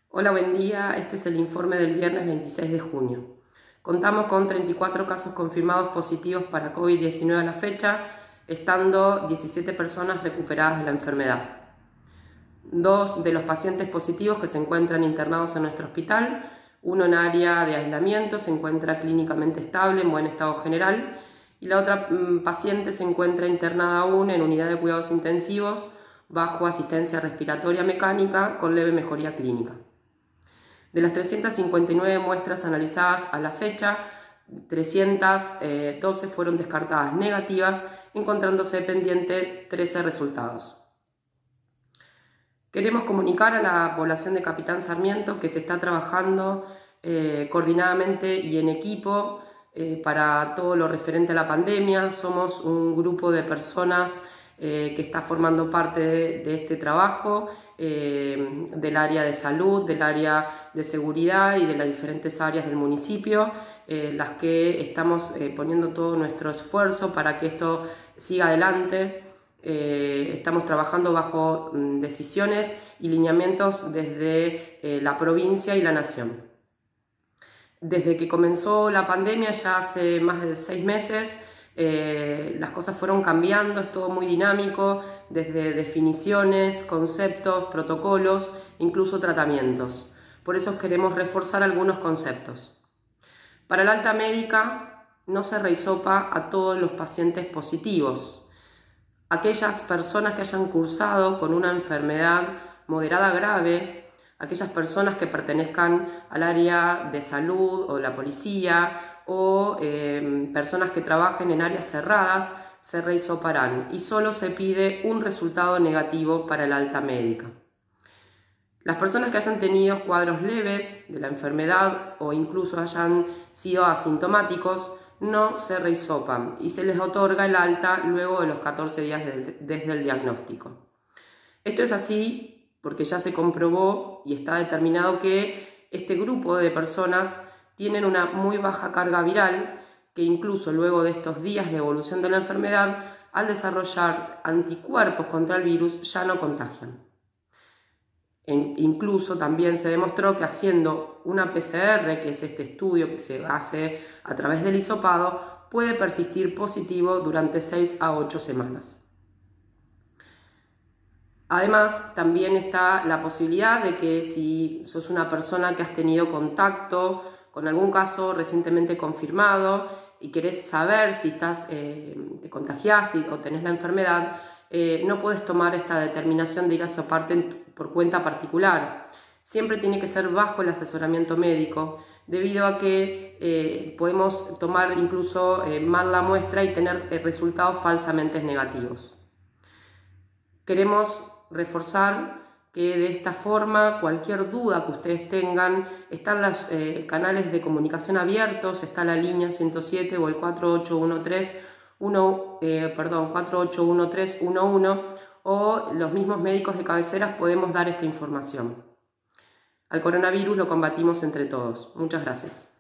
Hola, buen día. Este es el informe del viernes 26 de junio. Contamos con 34 casos confirmados positivos para COVID-19 a la fecha, estando 17 personas recuperadas de la enfermedad. 2 de los pacientes positivos que se encuentran internados en nuestro hospital, uno en área de aislamiento, se encuentra clínicamente estable, en buen estado general, y la otra paciente se encuentra internada aún en unidad de cuidados intensivos bajo asistencia respiratoria mecánica con leve mejoría clínica. De las 359 muestras analizadas a la fecha, 312 fueron descartadas negativas, encontrándose pendiente 13 resultados. Queremos comunicar a la población de Capitán Sarmiento que se está trabajando coordinadamente y en equipo para todo lo referente a la pandemia. Somos un grupo de personas que está formando parte de este trabajo, del área de salud, del área de seguridad y de las diferentes áreas del municipio, las que estamos poniendo todo nuestro esfuerzo para que esto siga adelante. Estamos trabajando bajo decisiones y lineamientos desde la provincia y la nación. Desde que comenzó la pandemia, ya hace más de 6 meses, las cosas fueron cambiando, es todo muy dinámico, desde definiciones, conceptos, protocolos, incluso tratamientos. Por eso queremos reforzar algunos conceptos. Para la alta médica no se rehisopa a todos los pacientes positivos. Aquellas personas que hayan cursado con una enfermedad moderada grave, aquellas personas que pertenezcan al área de salud o de la policía o personas que trabajen en áreas cerradas, se rehisoparán y solo se pide un resultado negativo para la alta médica. Las personas que hayan tenido cuadros leves de la enfermedad o incluso hayan sido asintomáticos no se rehisopan y se les otorga el alta luego de los 14 días desde el diagnóstico. Esto es así porque ya se comprobó y está determinado que este grupo de personas tienen una muy baja carga viral, que incluso luego de estos días de evolución de la enfermedad, al desarrollar anticuerpos contra el virus, ya no contagian. Incluso también se demostró que haciendo una PCR, que es este estudio que se hace a través del hisopado, puede persistir positivo durante 6 a 8 semanas. Además, también está la posibilidad de que si sos una persona que has tenido contacto con algún caso recientemente confirmado y querés saber si te contagiaste o tenés la enfermedad, no puedes tomar esta determinación de ir a hisoparte por cuenta particular. Siempre tiene que ser bajo el asesoramiento médico, debido a que podemos tomar incluso mal la muestra y tener resultados falsamente negativos. Queremos reforzar que de esta forma cualquier duda que ustedes tengan, están los canales de comunicación abiertos, está la línea 107 o el 481311 o los mismos médicos de cabeceras podemos dar esta información. Al coronavirus lo combatimos entre todos. Muchas gracias.